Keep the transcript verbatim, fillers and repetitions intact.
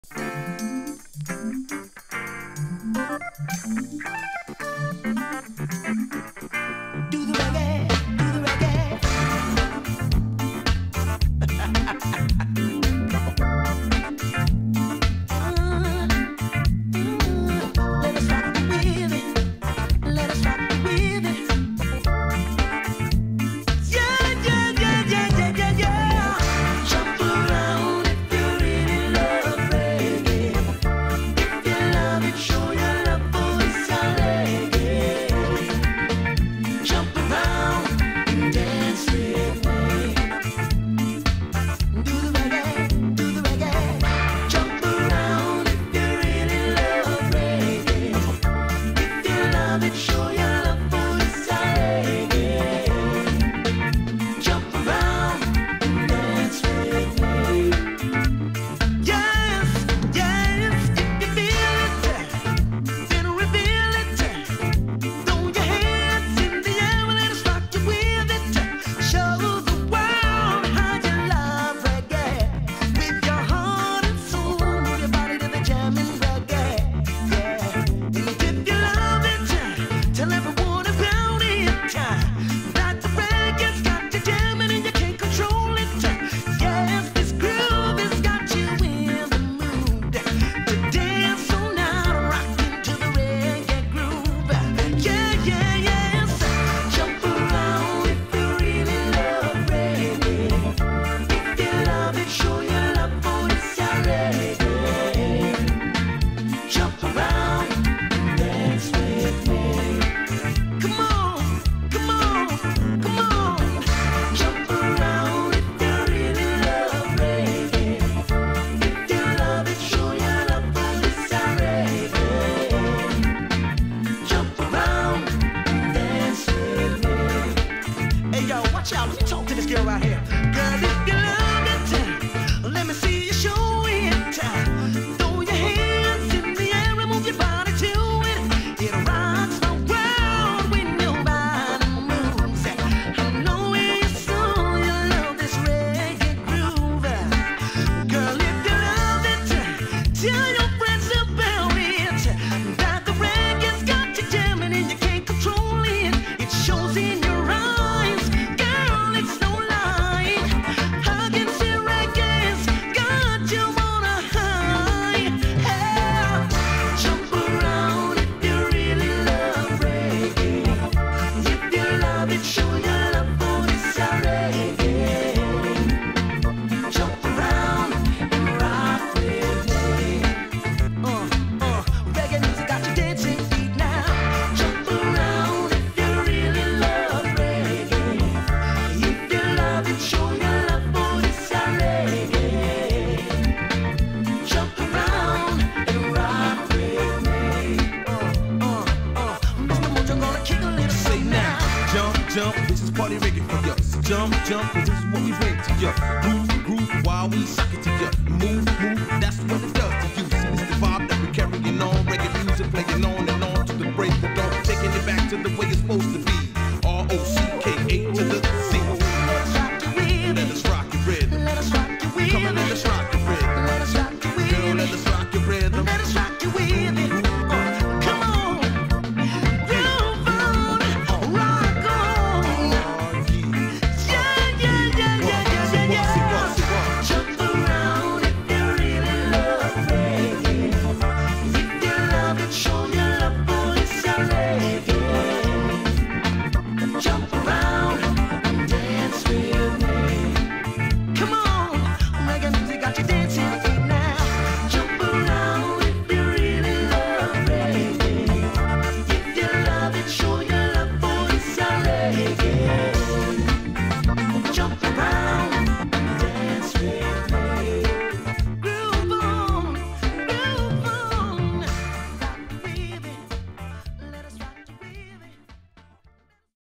Do the reggae, do the reggae. Let us rock with it. Let us rock with it. Yeah, yeah, yeah, yeah, yeah, yeah, yeah. Jump around if you really love reggae. If you love it, show your love for this reggae. Jump around and dance with me. Do the reggae, do the reggae. Jump around if you really love reggae. If you love it, show your love for this reggae. Jump around and dance with me. Yes, yes, if you feel it, then reveal it. Throw your hands in the air and let us rock you with it. Show the world how you love reggae. With your heart and soul, move your body to the jamming reggae. Yeah, and if you love it, tell everyone about it. That the reggae's got you jamming and you can't control it. Yes, this groove has got you in the mood to dance all night, rocking to the reggae groove. Yeah, yeah, yes. Jump around if you really love reggae. If you love it, show your love for this reggae. Jump around and dance with me. Come on, come on, come on. Jump around if you really love reggae. If you love it, show your love for this reggae. Jump around and dance with me. Hey yo, watch out, let me talk to this girl right here. Girl, if you love it, let me see you show it. Throw your hands in the air and move your body to it. It rocks my world when your body moves. I know you saw you love this reggae groove. Girl, if you love it, tell your friends about it. That the reggae's got you jamming and you can't control it. It shows in your eyes, girl, it's no lie. Hugging to reggae's got you on a high. Yeah. Jump around if you really love reggae. If you love it, show your love for this reggae. Jump around and rock with me. Uh, uh, reggae music got you dancing feet now. Jump around if you really love reggae. If you love it, show your love for this reggae. Jump around and rock with me. Uh, uh, uh, Mister Mojo gonna kick a little Say something now, now. jump, jump, this is party reggae for you. So jump, jump, 'cause this is what we bring to you.